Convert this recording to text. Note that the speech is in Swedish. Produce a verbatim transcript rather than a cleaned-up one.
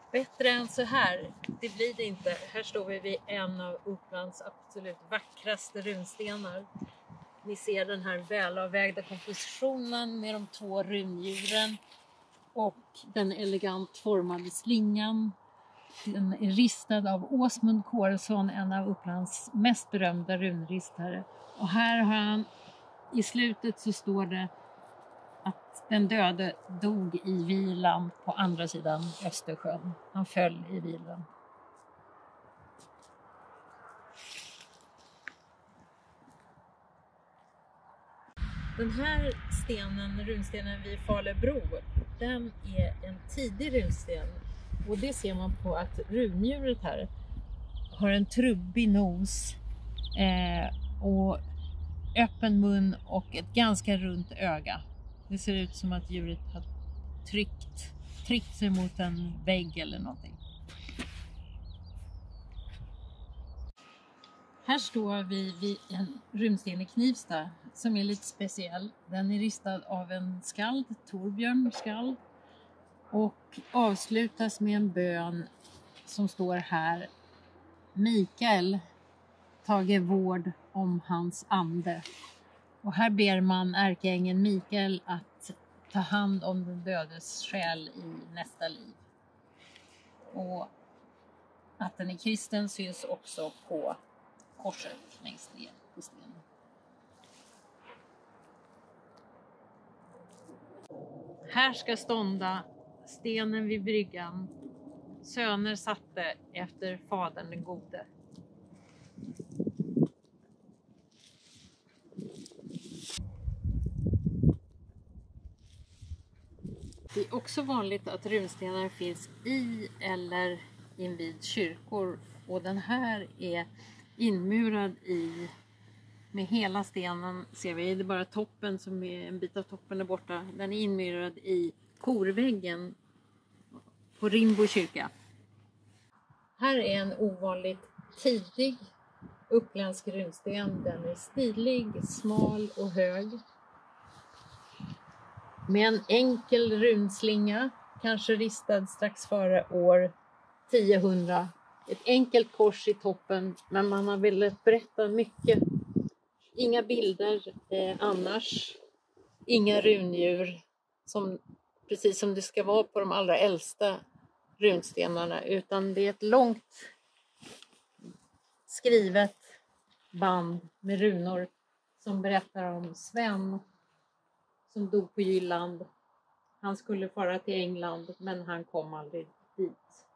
Bättre än så här, det blir det inte. Här står vi vid en av Upplands absolut vackraste runstenar. Ni ser den här välavvägda kompositionen med de två runddjuren och den elegant formade slingan. Den är ristad av Åsmund Kåresson, en av Upplands mest berömda runristare. Och här har han, i slutet så står det att den döde dog i vilan på andra sidan Östersjön. Han föll i vilan. Den här stenen, runstenen vid Falebro, den är en tidig runsten. Och det ser man på att rundjuret här har en trubbig nos eh, och öppen mun och ett ganska runt öga. Det ser ut som att djuret har tryckt, tryckt sig mot en vägg eller någonting. Här står vi vid en runsten i Knivsta som är lite speciell. Den är ristad av en skald, Torbjörn skald, och avslutas med en bön som står här: Mikael, tage vård om hans ande. Och här ber man ärkeängeln Mikael att ta hand om den dödes själ i nästa liv. Och att den är kristen syns också på korset längst ner på stenen. Här ska stånda stenen vid bryggan. Söner satte efter fadern den gode. Det är också vanligt att runstenar finns i eller invid kyrkor, och den här är inmurad i, med hela stenen ser vi, det är bara toppen som är en bit av toppen är borta. Den är inmurad i korväggen på Rimbo kyrka. Här är en ovanligt tidig uppländsk runsten. Den är stilig, smal och hög. Med en enkel runslinga, kanske ristad strax före år tiohundra. Ett enkelt kors i toppen, men man har velat berätta mycket. Inga bilder eh, annars. Inga runddjur, som, precis som det ska vara på de allra äldsta runstenarna. Utan det är ett långt skrivet band med runor som berättar om Sven som dog på Jylland. Han skulle fara till England, men han kom aldrig dit.